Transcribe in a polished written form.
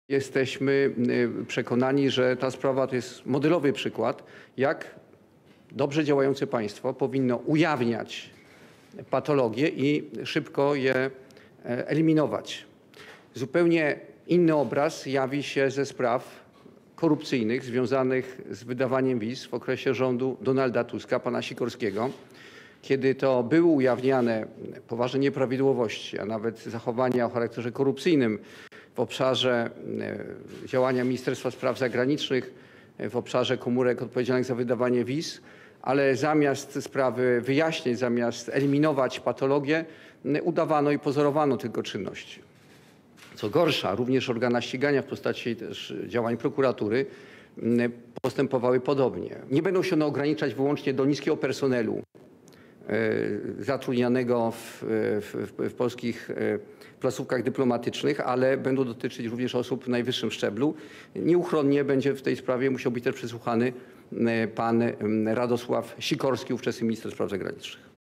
Jesteśmy przekonani, że ta sprawa to jest modelowy przykład, jak dobrze działające państwo powinno ujawniać patologie i szybko je eliminować. Zupełnie inny obraz jawi się ze spraw korupcyjnych związanych z wydawaniem wiz w okresie rządu Donalda Tuska, pana Sikorskiego, kiedy to były ujawniane poważne nieprawidłowości, a nawet zachowania o charakterze korupcyjnym w obszarze działania Ministerstwa Spraw Zagranicznych, w obszarze komórek odpowiedzialnych za wydawanie wiz, ale zamiast sprawy wyjaśnić, zamiast eliminować patologię, udawano i pozorowano tylko czynności. Co gorsza, również organa ścigania w postaci też działań prokuratury postępowały podobnie. Nie będą się one ograniczać wyłącznie do niskiego personelu zatrudnianego w polskich placówkach dyplomatycznych, ale będą dotyczyć również osób w najwyższym szczeblu. Nieuchronnie będzie w tej sprawie musiał być też przesłuchany pan Radosław Sikorski, ówczesny minister spraw zagranicznych.